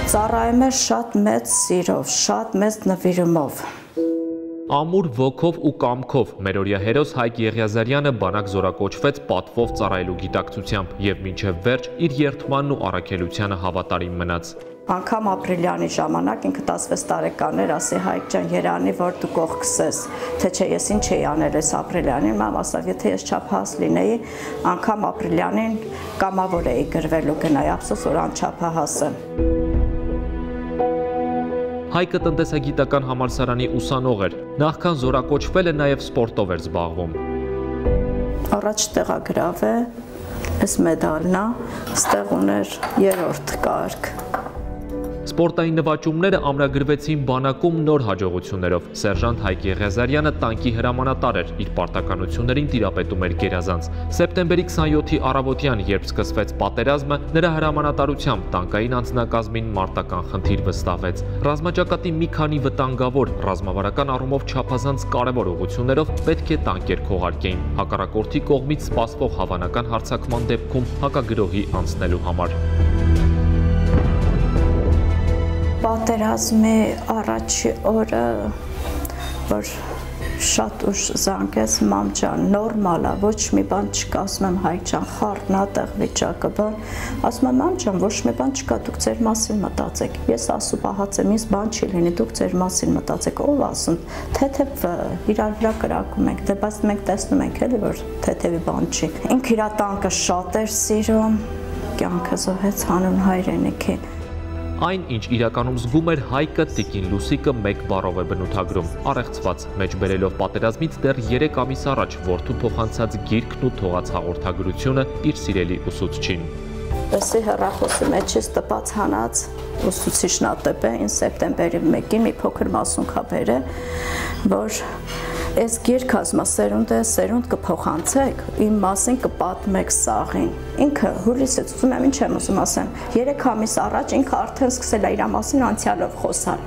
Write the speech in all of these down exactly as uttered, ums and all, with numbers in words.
Ծառայում էր շատ մեծ սիրով, շատ մեծ նվիրումով։ Ամուր ոգով ու կամքով մերօրյա հերոս Հայկ Եղիազարյանը բանակ զորակոչվեց պատվով ծառայելու գիտակցությամբ և մինչև վերջ իր երդմանն ու առաքելությանը հավատարիմ մնաց։ Անգամ ապրիլյանի ժամանակ ինքը տասնվեց տարեկան էր, ասի Հայկ ջան, երանի որ դու կողքս ես, թե չէ ես ինչ էի անել այս ապրիլյանին, մամ ասավ, եթե ես չափահաս լինեի, անգամ ապրիլյանին կամավոր էի գրվելու գնայի, ափսոս որ անչափահաս եմ։ Հայկը տնտեսագիտական համալսարանի ուսանող էր, նախքան զորակոչվելը նաև սպորտով էր զբաղվում։ Առաջ տեղագրավ է, այս մեդալն է, ստեղ ուներ երրորդ կարգ։ Սպորտային նվաճումները ամրագրվեցին բանակում նոր հաջողություններով։ Սերժանտ Հայկ Եղիազարյանը տանկի հրամանատար էր, իր պարտականություններին տիրապետում էր գերազանց։ Սեպտեմբերի քսանյոթի առավոտյան, երբ սկսվեց պատերազմը, նրա հրամանատարությամբ տանկային անձնակազմին մարտական խնդիր վստահվեց։ Ռազմաճակատի մի քանի վտանգավոր, ռազմավարական առումով չափազանց կարևոր ուղղություններով պետք է տանկեր քողարկեին, հակառակորդի կողմից սպասվող հավանական հարձակման դեպքում հակագրոհի անցնելու համար։ Պատերազմի առաջի օրը, որ շատ ուշ զանգեց, մամ ջան, նորմալ է, ոչ մի բան չկա, ասում եմ Հայկ ջան, խառն ա տեղ վիճակը, բան, ասում եմ մամ ջան, ոչ մի բան չկա, դուք ձեր մասին մտածեք, ես ասուպահաց եմ, ինձ բան չի լինի, դուք ձեր մասին մտածեք, ով ասում, թեթև իրար վրա կրակում ենք, դե բայց մենք տեսնում ենք էլի, որ թեթևի բան չի։ Ինքը իր տանկը շատ էր սիրում, կյանքը զոհեց հանուն հայրենիքի։ Այն, ինչ իրականում զգում էր Հայկը, տիկին Լուսիկը մեկ բառով է բնութագրում՝ առեղծված, մեջ բերելով պատերազմից դեռ երեք ամիս առաջ որդու փոխանցած գիրքն ու թողած հաղորդագրությունը իր սիրելի ուսուցչին։ Էսի հեռախոսի մեջից տպած հանած ուսուցիչն ատեպ է, ինձ սեպտեմբերի մեկին մի փոքր մասունքա բերել, որ այս գիրք ասում է սերունդ է, սերունդ կփոխանցեք, իմ մասին կպատմեք սաղին։ Ինքը հուլիսից ուզում եմ, ինչ եմ ուզում ասեմ, երեք ամիս առաջ ինքը արդեն սկսել է իր մասին անցյալով խոսալ։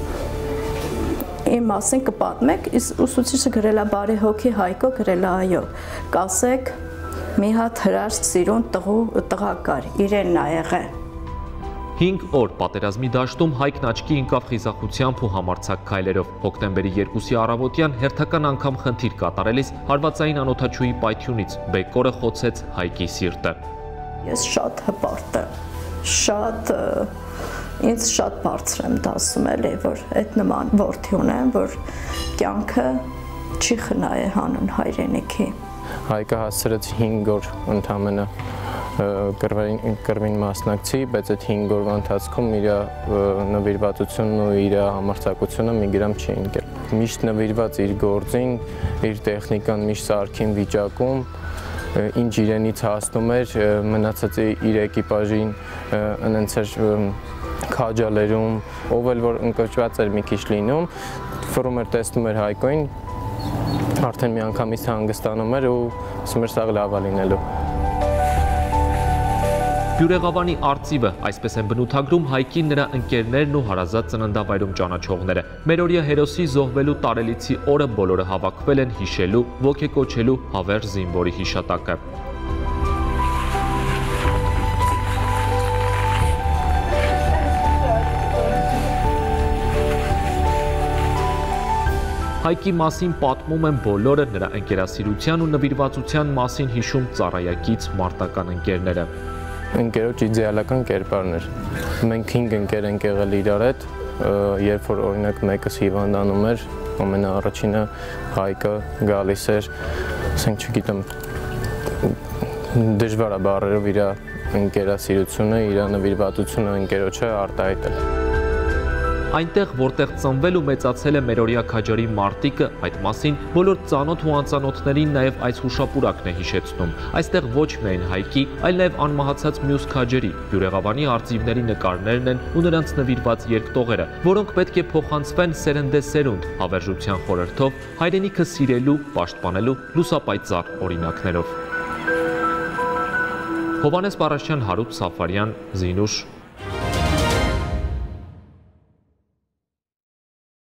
Իմ մասին կպատմեք, ուսուցիչը գրել է բարի հոգի Հայկո, գրել է այո, կասեք մի հատ հրաշք սիրուն տղա կար, իրենն ա եղել։ Հինգ օր պատերազմի դաշտում Հայկն աչքի ընկավ խիզախությամբ ու համարձակ քայլերով։ Հոկտեմբերի երկուսի առավոտյան հերթական անգամ խնդիր կատարելիս հարվածային անօդաչուի պայթյունից բեկորը խոցեց Հայկի սիրտը։ Ես շատ հպարտ եմ, շատ, ինձ շատ բարձր եմ դասում էլի, որ այդ նման որդի ունեմ, որ կյանքը չի խնայ հանուն հայրենիքի։ Հայկը հասցրեց հինգ օր ընդամենը կրվին մասնակցի, բայց այդ հինգ օրվա ընթացքում իր նվիրվածությունն ու իր համարձակությունը մի գրամ չի ընկել։ Միշտ նվիրված իր գործին, իր տեխնիկան միշտ սարքին վիճակում, ինչ իրենից հասնում էր, մնացած իր էկիպաժին ընենց էր քաջալերում, ով էլ որ ընկճված էր մի քիչ լինում, ֆռում էր տեսնում էր Հայկոին, արդեն մի անգամից հանգստանում էր ու ասում էր սաղ լավ է լինելու։ Բյուրեղավանի արծիվը, այսպես են բնութագրում Հայկին նրա ընկերներն ու հարազատ ծննդավայրում ճանաչողները։ Մերօրյա հերոսի զոհվելու տարելիցի օրը բոլորը հավաքվել են հիշելու, ոգեկոչելու հավերժ զինվորի հիշատակը։ Հայկի մասին պատմում են բոլորը, նրա ընկերասիրության ու նվիրվածության մասին հիշում ծառայակից մարտական ընկերները։ Ընկերոջ իդեալական կերպարն էր։ Մենք հինգ ընկեր ենք եղել իրար հետ, երբ որ օրինակ մեկս հիվանդանում էր, ամենաառաջինը Հայկը գալիս էր, ասենք չգիտեմ, դժվար է բառերով իր ընկերասիրությունը, իր նվիրվածությունը ընկերոջը արտահայտել։ Այնտեղ, որտեղ ծնվել ու մեծացել է մերօրյա քաջարի մարտիկը, այդ մասին բոլոր ծանոթ ու անծանոթներին նաև այս հուշապուրակն է հիշեցնում։ Այստեղ ոչ միայն Հայկի, այլ նաև անմահացած մյուս քաջերի, Բյուրեղավանի արծիվների նկարներն են ու նրանց նվիրված երկտողերը, որոնք պետք է փոխանցվեն սերնդեսերունդ հավերժության խորհրդով, հայրենիքը սիրելու, պաշտպանելու լուսապայծառ օրինակներով։ Հովհաննես Պարաշյան, Հարութ Սաֆարյան, Զինուշ,